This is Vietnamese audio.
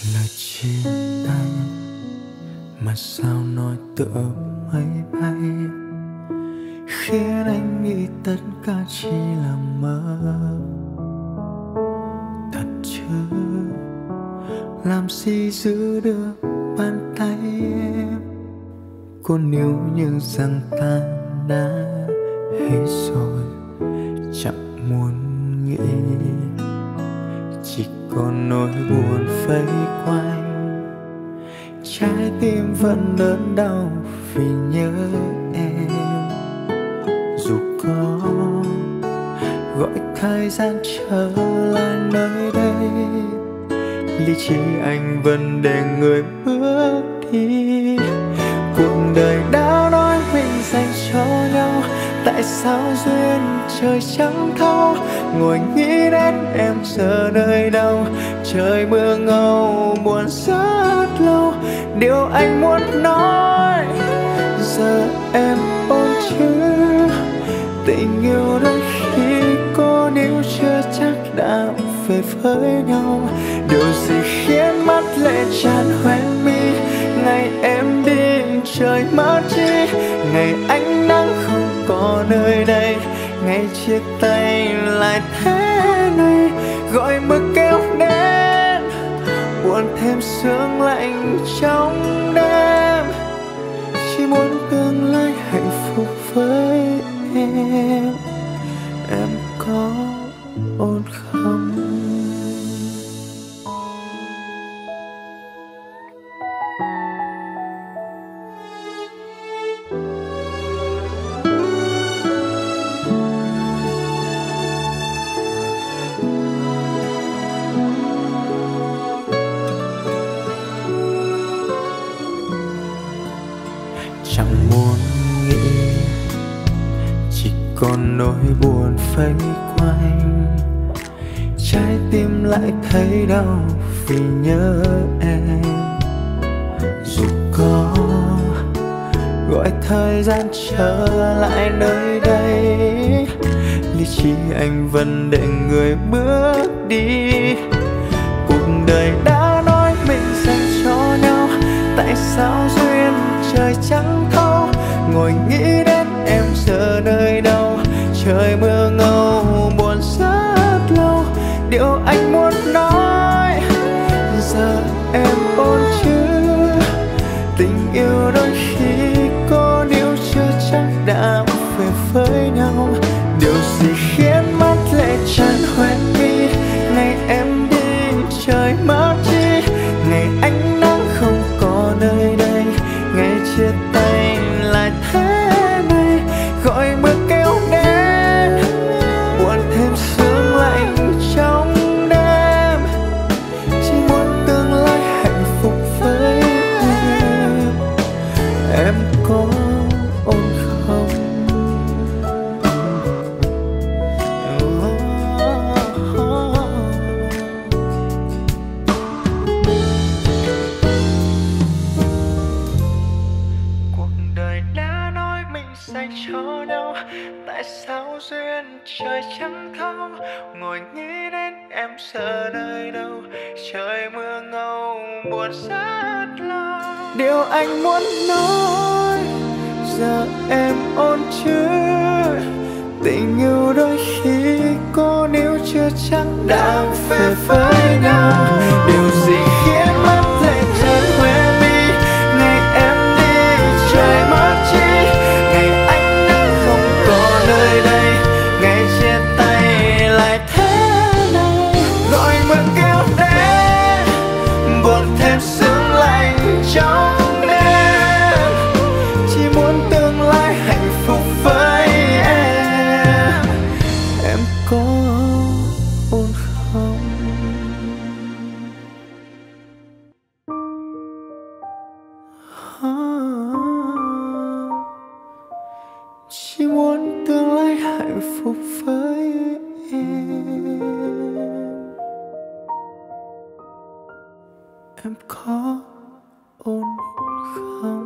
Lời chia tay mà sao nói tựa máy bay, khiến anh nghĩ tất cả chỉ là mơ. Thật chứ, làm gì giữ được bàn tay em, cô níu như rằng ta đã hết rồi. Chẳng muốn nghĩ, chỉ còn nỗi buồn vây quanh. Trái tim vẫn đớn đau vì nhớ em. Dù có gọi thời gian trở lại nơi đây, lý trí anh vẫn để người bước đi. Cuộc đời đã nói mình dành cho nhau, tại sao duyên trời chẳng thấu. Ngồi nghĩ đến em giờ nơi đâu, trời mưa ngâu buồn rất lâu. Điều anh muốn nói giờ em ổn chứ? Tình yêu đôi khi cô níu chưa chắc đã về với nhau. Điều gì khiến mắt lệ tràn hoen mi, ngày em đi trời mất chi, ngày ánh nắng không có nơi đây, ngày chia tay lại thế này. Gọi mưa kéo đến buồn thêm sương lạnh trong đêm, chỉ muốn tương lai hạnh phúc với em có ổn không? Chẳng muốn nghĩ, chỉ còn nỗi buồn vây quanh. Trái tim lại thấy đau vì nhớ em. Dù có gọi thời gian trở lại nơi đây, lý trí anh vẫn để người bước đi. Cuộc đời đã nói mình dành cho nhau, tại sao duyên trời chẳng thấu. Ngồi nghĩ đến em giờ nơi đâu, trời mưa ngâu buồn rất lâu. Điều anh muốn nói giờ em ổn chứ? Tình yêu đôi khi cô níu chưa chắc đã về với nhau. Điều gì khiến mắt lệ tràn hoen mi, ngày em đi trời mất chi, ngày ánh nắng không có nơi đây, ngày chia tay lại thế này. Gọi mưa kéo đến buồn thêm sương lạnh trong đêm, chỉ muốn tương lai hạnh phúc với em có ổn không? Cuộc đời đã nói mình dành cho nhau, tại sao duyên trời chẳng thấu. Ngồi nghĩ đến em giờ nơi đâu, trời mưa ngâu buồn rất lâu. Điều anh muốn nói giờ em ổn chứ? Tình yêu đôi khi cô níu chưa chắc đã về với nhau. Điều gì khiến mắt lệ tràn hoen mi, ngày em đi trời mất chi, ngày anh nắng không có nơi đây, ngày chia tay lại thế này. Gọi mưa kéo đến buồn thêm sương lạnh trong đêm, chỉ muốn tương lai hạnh phúc với em có ổn không? Chỉ muốn tương lai hạnh phúc với em có ổn không?